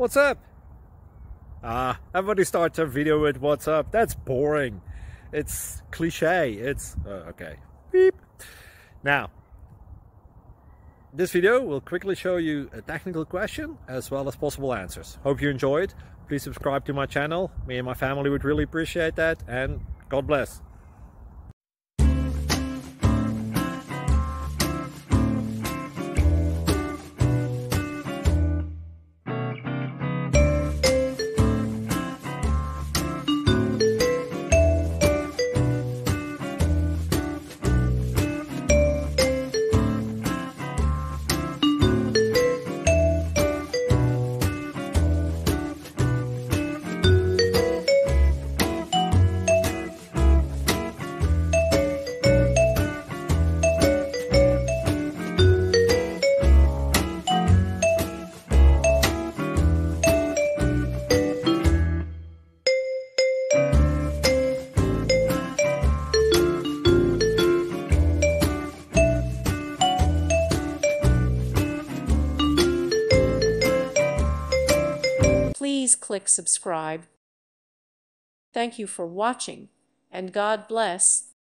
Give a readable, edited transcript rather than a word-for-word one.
What's up? Everybody starts a video with what's up. That's boring. It's cliche. It's okay. Beep. Now, this video will quickly show you a technical question as well as possible answers. Hope you enjoyed. Please subscribe to my channel. Me and my family would really appreciate that, and God bless. Please click subscribe. Thank you for watching, and God bless.